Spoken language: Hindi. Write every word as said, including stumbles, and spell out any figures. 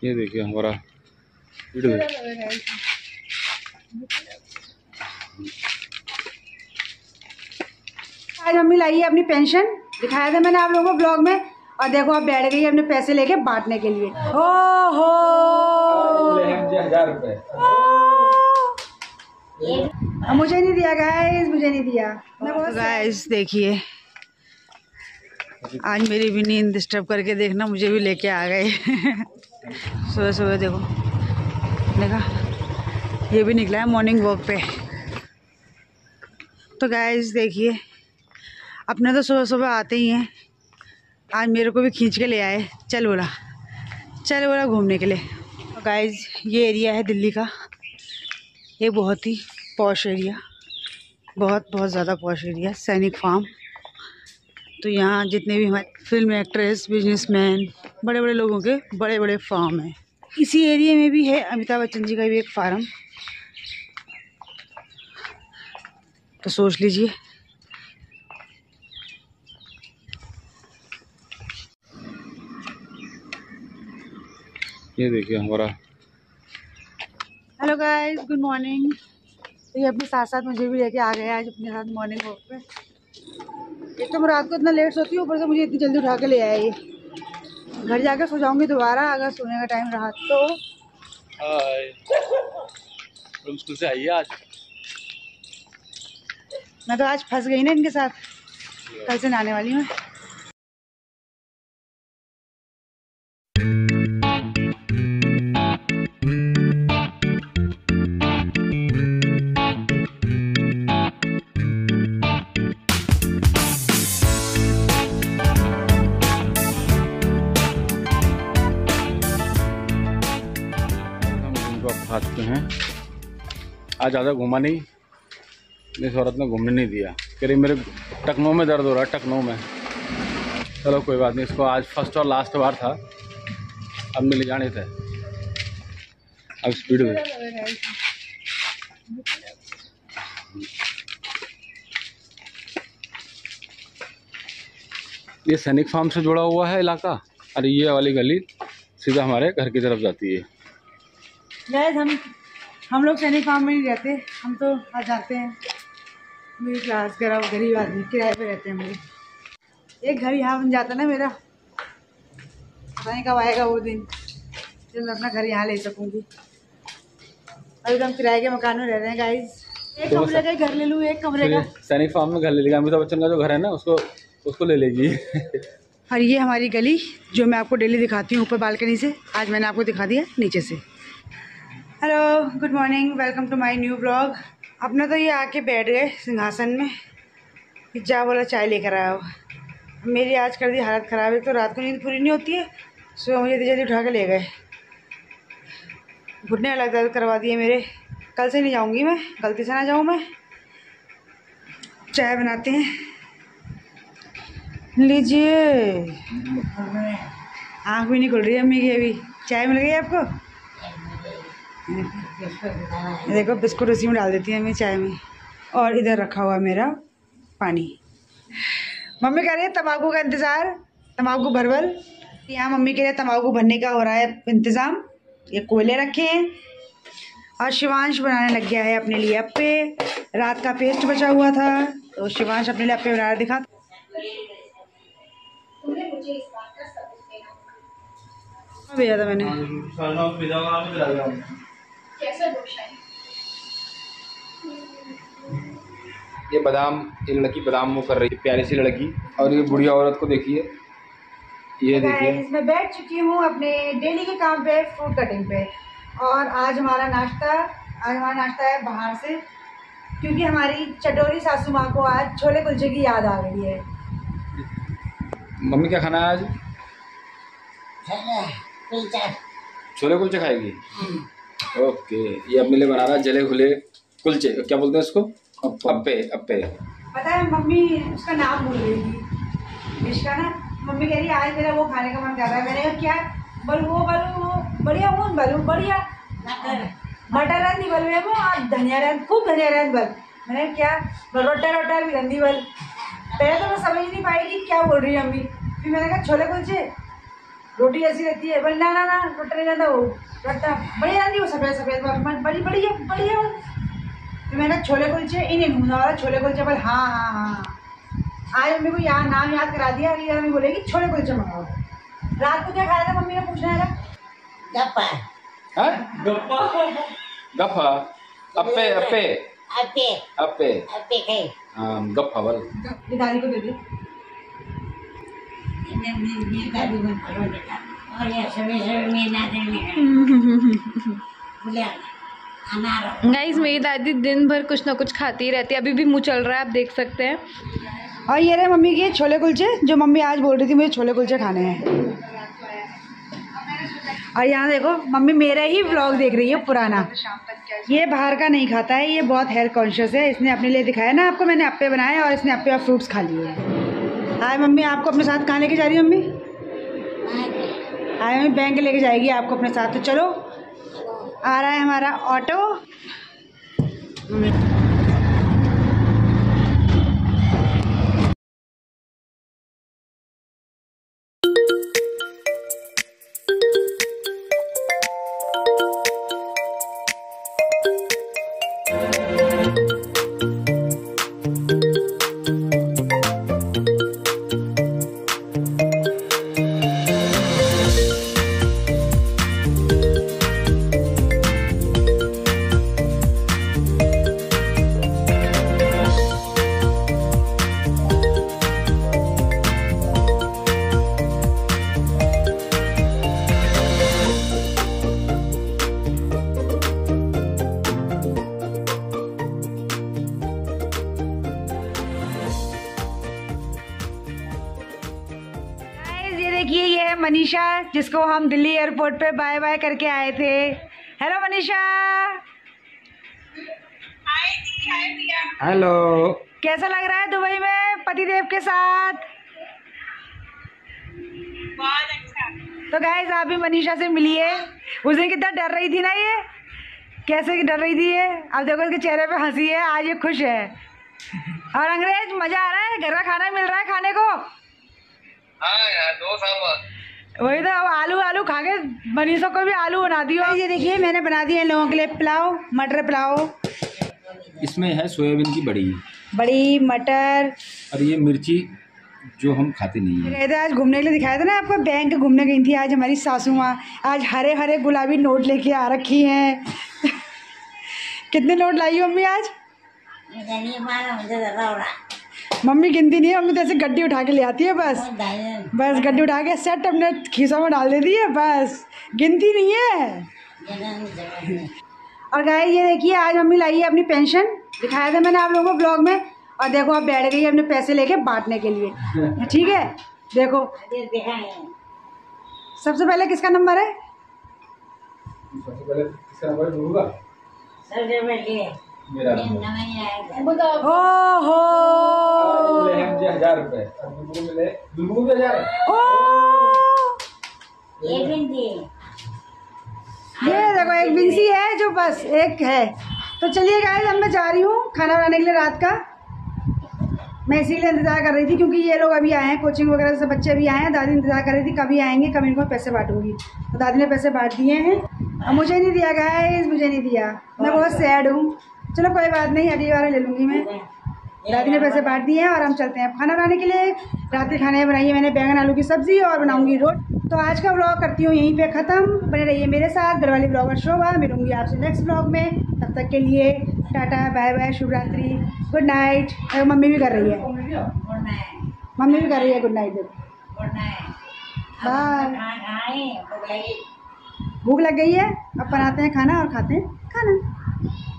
ये देखिए हमारा वीडियो। आज मम्मी लाई है अपनी पेंशन, दिखाया था मैंने आप लोगों को ब्लॉग में, और देखो अब बैठ गई है अपने पैसे लेके बांटने के लिए। हो हो हजार रुपए मुझे नहीं दिया गाइस, मुझे नहीं दिया। तो गाइस देखिए आज मेरी भी नींद डिस्टर्ब करके देखना मुझे भी लेके आ गए। सुबह सुबह देखो, देखा ये भी निकला है मॉर्निंग वॉक पे। तो गाइस देखिए अपने तो सुबह सुबह आते ही हैं, आज मेरे को भी खींच के ले आए, चल बोला चल बोला घूमने के लिए। तो गाइस ये एरिया है दिल्ली का, ये बहुत ही पॉश एरिया, बहुत बहुत ज़्यादा पॉश एरिया, सैनिक फार्म। तो यहाँ जितने भी हमारे फिल्म एक्ट्रेस, बिजनेसमैन, बड़े बड़े लोगों के बड़े बड़े फार्म हैं। इसी एरिया में भी है अमिताभ बच्चन जी का भी एक फार्म, तो सोच लीजिए। ये देखिए हमारा। Hello guys, good morning. तो ये अपने साथ साथ मुझे भी लेके आ गए आज अपने साथ मॉर्निंग वॉक पे। एक तो मैं रात को इतना लेट सोती हूँ, ऊपर से मुझे इतनी जल्दी उठा के ले आए ये। घर जाकर सो जाऊंगी दोबारा अगर सोने का टाइम रहा तो। हाय, तुम स्कूल से आई आज? मैं तो आज फंस गई ना इनके साथ, कल से नहाने वाली हूँ। खा चुके हैं। आज ज़्यादा घूमा नहीं, इस औरत ने घूमने नहीं दिया, कह रही मेरे टखनों में दर्द हो रहा है, टखनों में। चलो कोई बात नहीं, इसको आज फर्स्ट और लास्ट बार था, अब मिल जाने थे। अब स्पीड में ये सैनिक फार्म से जुड़ा हुआ है इलाका, और ये वाली गली सीधा हमारे घर की तरफ जाती है। गाइस हम हम लोग सैनिक फार्म में नहीं रहते, हम तो आ जाते हैं मिडिल क्लास गरीब गरीब आदमी, किराए पे रहते हैं। मेरे एक घर यहाँ बन जाता ना मेरा, पता नहीं कब आएगा वो दिन जब मैं अपना घर यहाँ ले सकूँगी। अभी तो हम किराए के मकान में रह रहे हैं गाइस। एक तो कमरे का घर ले लूँ, एक कमरे का। सैनिक फार्म में घर ले लेगा, अमिताभ बच्चन का जो घर है ना उसको उसको ले लेगी। और ये हमारी गली जो मैं आपको डेली दिखाती हूँ ऊपर बालकनी से, आज मैंने आपको दिखा दिया नीचे से। Hello, good morning, welcome to my new blog. अपना तो ये आके बैठ गए सिंहासन में, जा बोला चाय लेकर आया हो। मेरी आज कर दी हालत ख़राब है, तो रात को नींद पूरी नहीं होती है, सुबह मुझे जल्दी उठा के ले गए। घुटने अलग दर्द करवा दिए मेरे। कल से नहीं जाऊंगी मैं, गलती से ना जाऊँ मैं। चाय बनाते हैं, लीजिए। आँख भी नहीं खुल रही है अम्मी की अभी। चाय मिल गई आपको? देखो बिस्कुट उसी में डाल देती है मैं चाय में। और इधर रखा हुआ मेरा पानी। मम्मी कह रही है तम्बाकू का इंतज़ार, तम्बाकू भरवल। यहाँ मम्मी के लिए तम्बाकू भरने का हो रहा है इंतज़ाम। ये कोयले रखे हैं और शिवांश बनाने लग गया है अपने लिए अप्पे। रात का पेस्ट बचा हुआ था तो शिवांश अपने लिए अप्पे बना दिखा। भेजा था मैंने। ये बादाम, ये लड़की बादाम वो कर रही है, प्यारी सी लड़की। और ये बुढ़िया औरत को देखिए, ये देखिए। मैं बैठ चुकी हूँ अपने डेली के काम पे, फ्रूट कटिंग पे। और आज हमारा नाश्ता आज हमारा नाश्ता है बाहर से, क्योंकि हमारी चटोरी सासू माँ को आज छोले कुलचे की याद आ गई है। मम्मी क्या खाना है आज? छोले कुलचे खाएगी। ओके, ये अपने लिए बना रहा है जले खुले कुलचे, क्या बोलते हैं इसको? अप्पे। अप्पे पता है मम्मी उसका नाम भूल गई थी डिश का ना। मम्मी कह रही है आज मेरा वो खाने का मन कर रहा है। मैंने कहा क्या? बलू वो बलू बढ़िया, वो बलू बढ़िया मटर रंधी बल में वो और धनिया रंध, खूब धनिया रंध बल। मैंने क्या रोटा रोटा भी रंधी बल। पहले तो मैं समझ नहीं पाई कि क्या बोल रही है अम्मी। फिर मैंने कहा छोले कुलचे। रोटी ऐसी रहती है, बोले ना ना ना रोटा नहीं रहता, वो रोटा बड़ी रहती है, वो सफेद सफेद बड़ी बड़ी है बड़ी है। तो मैंने छोले कुलचे इन्हें ढूंढा वाला छोले कुलचे, बोले हाँ हाँ हाँ। आज मम्मी को यहाँ नाम याद करा दिया, अगली बार मम्मी बोलेगी छोले कुलचे मंगाओ। रात को क्या खाया था मम्मी ने पूछना है? गप्पा गप्पा गप्पा अप्पे अप्पे अप्पे अप्पे अप्पे खाई हाँ गप्पा बोल। दादी को दे दे। मेरी दादी बन करो बेटा, और ये सभी सभी मेरी दादी ने बोले अनार। गाइस मेरी दादी दिन भर कुछ ना कुछ खाती ही रहती है, अभी भी मुंह चल रहा है, आप देख सकते हैं। और ये रहे मम्मी के छोले कुलचे, जो मम्मी आज बोल रही थी मुझे छोले कुलचे खाने हैं। और यहाँ देखो मम्मी मेरा ही व्लॉग देख रही है पुराना। ये बाहर का नहीं खाता है, ये बहुत हेल्थ कॉन्शियस है। इसने अपने लिए दिखाया ना आपको, मैंने अप्पे बनाए और इसने अप्पे और फ्रूट्स खा लिए। हाय मम्मी, आपको अपने साथ कहाँ लेके जा रही है मम्मी? हाय मम्मी, बैंक लेके जाएगी आपको अपने साथ। तो चलो, आ रहा है हमारा ऑटो। देखिए ये है मनीषा, जिसको हम दिल्ली एयरपोर्ट पे बाय बाय करके आए थे। हेलो मनीषा। हेलो। कैसा लग रहा है दुबई में पतिदेव के साथ? बहुत अच्छा। तो गाइस आप भी मनीषा से मिलिए। उस दिन कितना डर रही थी ना, ये कैसे डर रही थी ये, अब देखो इसके चेहरे पे हंसी है, आज ये खुश है। और अंग्रेज मजा आ रहा है, घर का खाना मिल रहा है खाने को। हाँ यार, दो साल बाद वही तो, अब आलू आलू खा के मनीषा को भी आलू बना दियो। ये देखिए मैंने बना दिया इन लोगों के लिए पुलाव, मटर पुलाव। इसमें है सोयाबीन की बड़ी बड़ी मटर, और ये मिर्ची जो हम खाते नहीं है। गए थे आज घूमने के लिए, दिखाया था ना आपको, बैंक घूमने गई थी आज हमारी सासू माँ। आज हरे हरे गुलाबी नोट लेके आ रखी हैं। कितने नोट लाई हो मम्मी आज? मम्मी गिनती नहीं है, मम्मी तो ऐसे गड्डी उठा के ले आती है, बस बस गड्डी उठा के सेट अपने खीसों में डाल देती है, बस गिनती नहीं है। और गाय ये देखिए आज मम्मी लाई है अपनी पेंशन, दिखाया था मैंने आप लोगों को ब्लॉग में। और देखो आप बैठ गई अपने पैसे लेके बांटने के लिए, ठीक है। देखो सबसे पहले किसका नंबर है? सबसे पहले किसका नंबर दूंगा? सबसे पहले मेरा ओ हो हजार रुपए मिले, दुबू को हजार। ओ एक बिंदी ये देखो एक बिंसी है जो बस एक है। तो चलिए गाइस अब मैं जा रही हूँ खाना बनाने के लिए रात का। मैं इसीलिए इंतज़ार कर रही थी क्योंकि ये लोग अभी आए हैं, कोचिंग वगैरह से बच्चे भी आए हैं। दादी इंतज़ार कर रही थी कभी आएंगे, कब इनको पैसे बांटूंगी। तो दादी ने पैसे बांट दिए हैं, अब मुझे नहीं दिया गाइस, मुझे नहीं दिया। मैं बहुत सैड हूँ। चलो कोई बात नहीं, अगली बार ले लूँगी मैं। दादी ने पैसे बांट दिए हैं और हम चलते हैं खाना बनाने के लिए। रात के खाने में बनाई है मैंने बैंगन आलू की सब्ज़ी और बनाऊंगी रोटी। तो आज का व्लॉग करती हूँ यहीं पे ख़त्म। बने रहिए मेरे साथ, घरवाली ब्लॉगर शोभा। मिलूंगी आपसे नेक्स्ट व्लॉग में, तब तक के लिए टाटा बाय बाय, शुभ रात्रि, गुड नाइट। मम्मी भी कर रही है, मम्मी भी कर रही है गुड नाइट। देखो बाय। भूख लग गई है, अब बनाते हैं खाना और खाते हैं खाना।